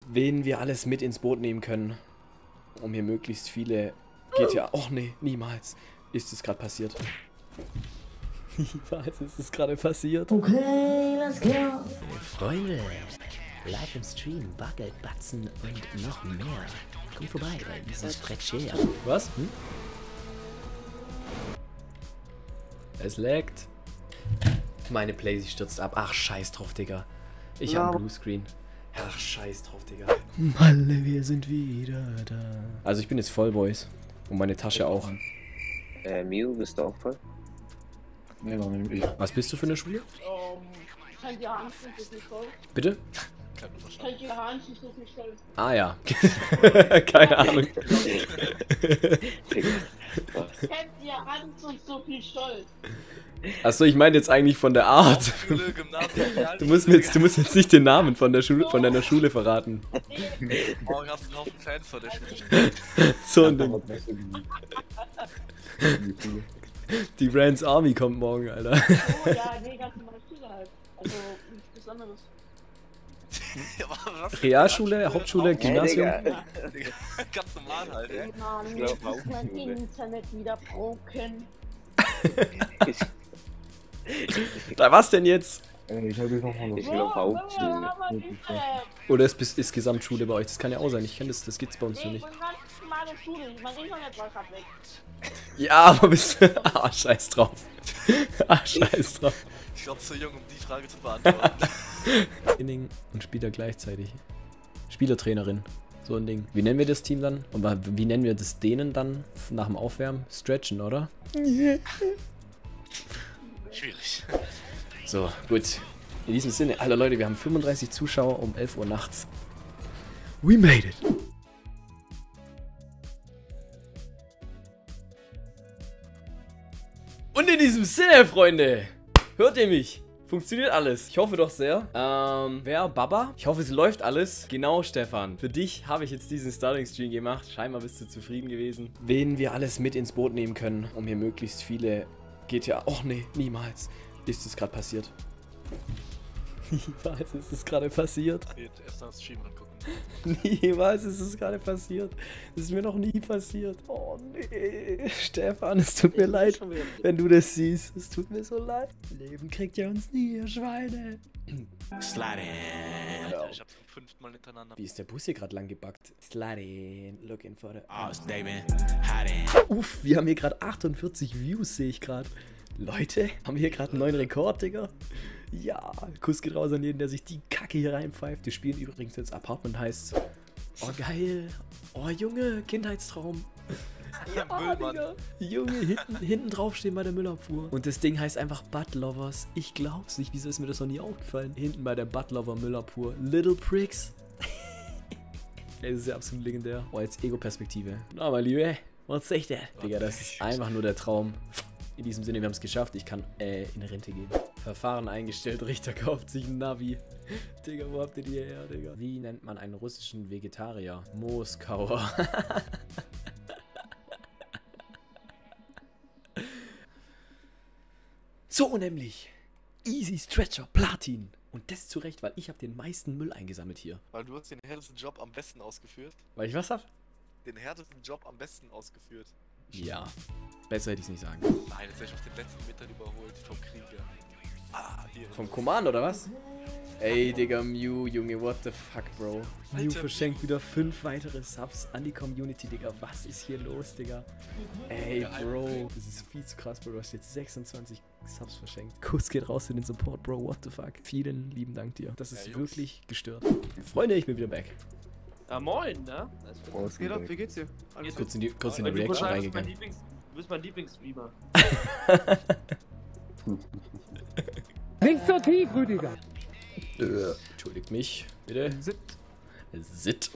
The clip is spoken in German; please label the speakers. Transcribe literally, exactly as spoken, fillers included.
Speaker 1: wen wir alles mit ins Boot nehmen können, um hier möglichst viele G T A... Och nee, niemals ist es gerade passiert. Niemals ist es gerade passiert.
Speaker 2: Okay, let's go.
Speaker 1: Freunde, live im Stream, Bucket, Batzen und noch mehr. Kommt vorbei bei diesem Stretch her. Was? Hm? Es laggt. Meine Playsee stürzt ab. Ach, scheiß drauf, Digga. Ich ja. hab einen Bluescreen. Ach, scheiß drauf, Digga. Malle, wir sind wieder da. Also ich bin jetzt voll, Boys. Und meine Tasche auch.
Speaker 3: Äh, Mio, bist du auch voll?
Speaker 4: Nee, noch nicht.
Speaker 1: Was bist du für eine Schule?
Speaker 5: Um, kann die Hand nicht so voll?
Speaker 1: Bitte?
Speaker 5: Kann die Hand nicht so viel voll?
Speaker 1: Ah ja. Keine Ahnung.
Speaker 5: Kennt ihr Hand und so viel Stolz?
Speaker 1: Achso, ich meine jetzt eigentlich von der Art. Du musst, mir jetzt, du musst jetzt nicht den Namen von der Schule, von deiner Schule verraten.
Speaker 6: Morgen hast du einen Haufen Fans vor der Schule.
Speaker 1: So ein Ding. Die Brands Army kommt morgen, Alter.
Speaker 5: Oh ja, nee, ganz normale Schule halt. Also nichts Besonderes.
Speaker 1: Realschule, Hauptschule, Gymnasium?
Speaker 3: Hey,
Speaker 6: Ganz normal halt, ey.
Speaker 5: Mann,
Speaker 3: Ich glaub auch
Speaker 5: ist mein
Speaker 3: Schule.
Speaker 5: Internet wieder broken.
Speaker 1: Da was denn jetzt?
Speaker 4: Ich hab jetzt noch mal
Speaker 3: Ich
Speaker 4: was.
Speaker 3: glaube Hauptschule.
Speaker 5: aber Internet.
Speaker 1: Oder ist, bis- ist Gesamtschule bei euch? Das kann ja auch sein. Ich kenne das, das gibt's bei uns so
Speaker 5: Nee,
Speaker 1: nicht.
Speaker 5: ich bin ganz normale Schule. Mein Internet war grad weg.
Speaker 1: Ja, aber bist ah, scheiß drauf. Ah, scheiß drauf.
Speaker 6: Ich glaube, zu jung, um die Frage zu beantworten.
Speaker 1: Training und Spieler gleichzeitig. Spielertrainerin. So ein Ding. Wie nennen wir das Team dann? Und wie nennen wir das denen dann nach dem Aufwärmen? Stretchen, oder?
Speaker 6: Schwierig.
Speaker 1: So, gut. In diesem Sinne, alle Leute, wir haben fünfunddreißig Zuschauer um elf Uhr nachts. We made it! Und in diesem Sinne, Freunde, hört ihr mich? Funktioniert alles. Ich hoffe doch sehr. Ähm, wer? Baba? Ich hoffe, es läuft alles. Genau, Stefan. Für dich habe ich jetzt diesen Starting-Stream gemacht. Scheinbar bist du zufrieden gewesen. Wen wir alles mit ins Boot nehmen können, um hier möglichst viele G T A... Och nee, niemals ist es gerade passiert. Niemals ist es gerade passiert.
Speaker 6: Jetzt erst mal das Stream angucken.
Speaker 1: Niemals ist es gerade passiert. Das ist mir noch nie passiert. Oh nee. Stefan, es tut mir leid, wenn du das siehst. Es tut mir so leid. Leben kriegt ja uns nie, ihr Schweine.
Speaker 6: Slide in. Alter, ich hab's zum fünften Mal hintereinander.
Speaker 1: Wie ist der Bus hier gerade lang gebackt? Sliding, looking for the...
Speaker 6: Oh, David. Hiding.
Speaker 1: Uff, wir haben hier gerade achtundvierzig Views, sehe ich gerade. Leute, haben wir hier gerade einen neuen Rekord, Digga? Ja, Kuss geht raus an jeden, der sich die Kacke hier reinpfeift. Wir spielen übrigens jetzt Apartment, heißt. Oh, geil. Oh, Junge, Kindheitstraum.
Speaker 6: Ja, Müllmann.
Speaker 1: Digga. Junge, hinten, hinten drauf stehen bei der Müllabfuhr. Und das Ding heißt einfach Butt Lovers. Ich glaub's nicht, wieso ist mir das noch nie aufgefallen? Hinten bei der Butt Lover Müllabfuhr. Little Pricks. Ey, das ist ja absolut legendär. Oh, jetzt Ego-Perspektive. Na, mein Liebe, was ist echt der? Digga, das ist einfach nur der Traum. In diesem Sinne, wir haben es geschafft. Ich kann äh, in Rente gehen. Verfahren eingestellt, Richter kauft sich ein Navi. Digga, wo habt ihr die her, Digga? Wie nennt man einen russischen Vegetarier? Moskauer. So nämlich. Easy Stretcher Platin. Und das zu Recht, weil ich habe den meisten Müll eingesammelt hier.
Speaker 6: Weil du hast den härtesten Job am besten ausgeführt.
Speaker 1: Weil ich was hab?
Speaker 6: Den härtesten Job am besten ausgeführt.
Speaker 1: Ja. Besser hätte ich es nicht sagen.
Speaker 6: Nein, jetzt werde ich auf den letzten Metern überholt vom Krieger. Ah, hier.
Speaker 1: Vom Command oder was? Ey, Digga, Mew, Junge, what the fuck, Bro? Mew
Speaker 6: Alter,
Speaker 1: verschenkt wieder fünf weitere Subs an die Community, Digga. Was ist hier los, Digga? Ey, Bro, das ist viel zu krass, Bro. Du hast jetzt sechsundzwanzig Subs verschenkt. Kuss geht raus für den Support, Bro. What the fuck? Vielen lieben Dank dir. Das ist
Speaker 6: Ja, Jungs.
Speaker 1: wirklich gestört. Freunde, ich bin wieder back.
Speaker 7: Ja, moin, ne?
Speaker 4: Was geht ab? Wie geht's dir?
Speaker 7: Alles
Speaker 1: Kurz in die, kurz in die
Speaker 7: Du bist
Speaker 1: Reaction
Speaker 7: mein
Speaker 1: reingegangen.
Speaker 7: Lieblings, du bist mein Lieblingsstreamer.
Speaker 2: Nicht so tief, Rüdiger.
Speaker 1: Äh, entschuldigt mich, bitte.
Speaker 4: Sit.
Speaker 1: Sit.